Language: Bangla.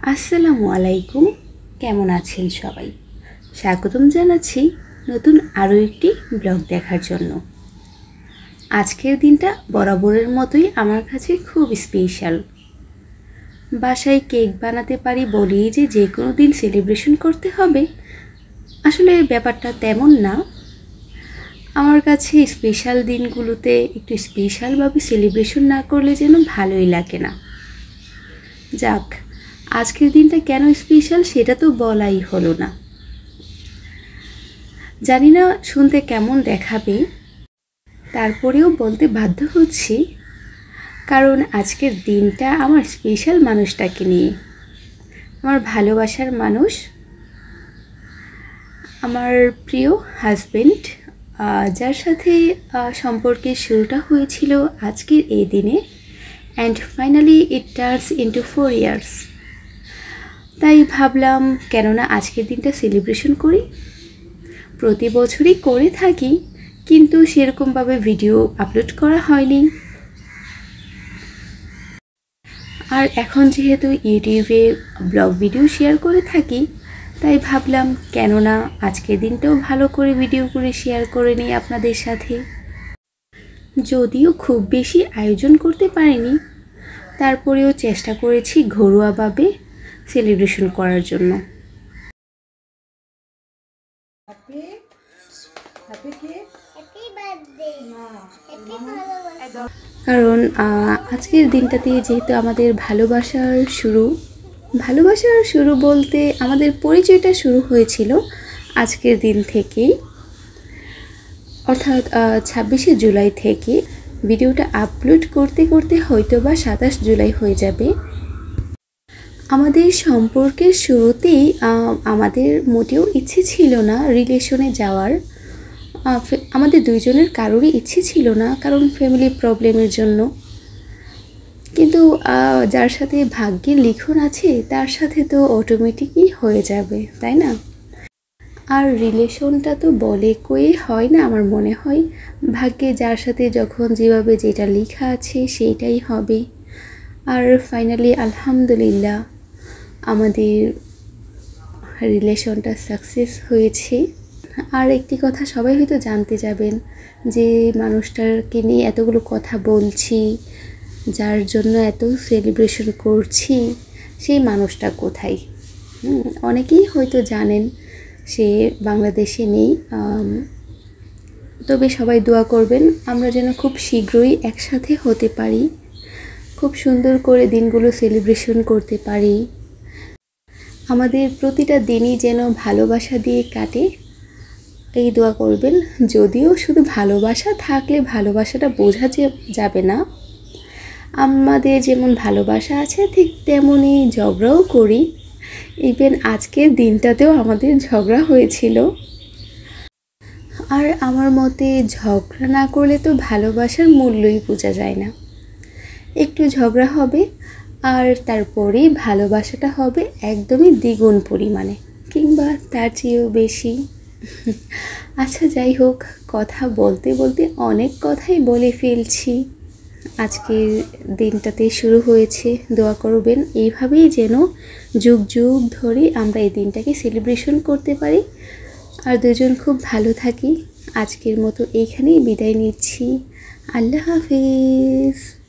আসসালামু আলাইকুম, কেমন আছেন সবাই? স্বাগতম জানাচ্ছি নতুন আরও একটি ব্লগ দেখার জন্য। আজকের দিনটা বরাবরের মতোই আমার কাছে খুব স্পেশাল। বাসায় কেক বানাতে পারি বলেই যে কোনো দিন সেলিব্রেশন করতে হবে, আসলে ব্যাপারটা তেমন না। আমার কাছে স্পেশাল দিনগুলোতে একটু স্পেশালভাবে সেলিব্রেশন না করলে যেন ভালোই লাগে না। যাক, আজকের দিনটা কেন স্পেশাল সেটা তো বলাই হলো না। জানি না শুনতে কেমন দেখাবে, তারপরেও বলতে বাধ্য হচ্ছি, কারণ আজকের দিনটা আমার স্পেশাল মানুষটাকে নিয়ে। আমার ভালোবাসার মানুষ, আমার প্রিয় হাজব্যান্ড, যার সাথে সম্পর্কের শুরুটা হয়েছিল আজকের এই দিনে, and finally it turns into 4 years। তাই ভাবলাম কেননা আজকের দিনটা সেলিব্রেশন করি। প্রতি বছরই করে থাকি, কিন্তু সেরকমভাবে ভিডিও আপলোড করা হয়নি। আর এখন যেহেতু ইউটিউবে ব্লগ ভিডিও শেয়ার করে থাকি, তাই ভাবলাম কেননা আজকের দিনটাও ভালো করে ভিডিও করে শেয়ার করে নিই আপনাদের সাথে। যদিও খুব বেশি আয়োজন করতে পারিনি, তারপরেও চেষ্টা করেছি ঘরোয়াভাবে সেলিব্রেশন করার জন্য। কারণ আজকের দিনটাতে যেহেতু আমাদের ভালোবাসার শুরু বলতে আমাদের পরিচয়টা শুরু হয়েছিল আজকের দিন থেকেই, অর্থাৎ 26শে জুলাই থেকে। ভিডিওটা আপলোড করতে করতে হয়তো বা 27 জুলাই হয়ে যাবে। আমাদের সম্পর্কের শুরুতেই আমাদের মোটেও ইচ্ছে ছিল না রিলেশনে যাওয়ার। আমাদের দুইজনের কারোরই ইচ্ছে ছিল না, কারণ ফ্যামিলি প্রবলেমের জন্য। কিন্তু যার সাথে ভাগ্যের লিখন আছে তার সাথে তো অটোমেটিকই হয়ে যাবে, তাই না? আর রিলেশনটা তো বলে কয়ে হয় না, আমার মনে হয় ভাগ্যে যার সাথে যখন যেভাবে যেটা লেখা আছে সেইটাই হবে। আর ফাইনালি আলহামদুলিল্লাহ আমাদের রিলেশনটা সাকসেস হয়েছে। আর একটি কথা সবাই হয়তো জানতে যাবেন, যে মানুষটাকে নিয়ে এতগুলো কথা বলছি, যার জন্য এত সেলিব্রেশন করছি, সেই মানুষটা কোথায়? অনেকেই হয়তো জানেন সে বাংলাদেশে নেই। তবে সবাই দোয়া করবেন আমরা যেন খুব শীঘ্রই একসাথে হতে পারি, খুব সুন্দর করে দিনগুলো সেলিব্রেশন করতে পারি। আমাদের প্রতিটা দিনই যেন ভালোবাসা দিয়ে কাটে, এই দোয়া করবেন। যদিও শুধু ভালোবাসা থাকলে ভালোবাসাটা বোঝা যাবে না। আমাদের যেমন ভালোবাসা আছে ঠিক তেমনই ঝগড়াও করি। ইভেন আজকের দিনটাতেও আমাদের ঝগড়া হয়েছিল। আর আমার মতে ঝগড়া না করলে তো ভালোবাসার মূল্যই বোঝা যায় না। একটু ঝগড়া হবে আর তারপরেই ভালোবাসাটা হবে একদমই দ্বিগুণ পরিমাণে, কিংবা তার চেয়েও বেশি। আচ্ছা, যাই হোক, কথা বলতে বলতে অনেক কথাই বলে ফেলছি। আজকের দিনটাতে শুরু হয়েছে, দোয়া করবেন এইভাবেই যেন যুগ যুগ ধরে আমরা এই দিনটাকে সেলিব্রেশন করতে পারি আর দুজন খুব ভালো থাকি। আজকের মতো এইখানেই বিদায় নিচ্ছি। আল্লাহ হাফেজ।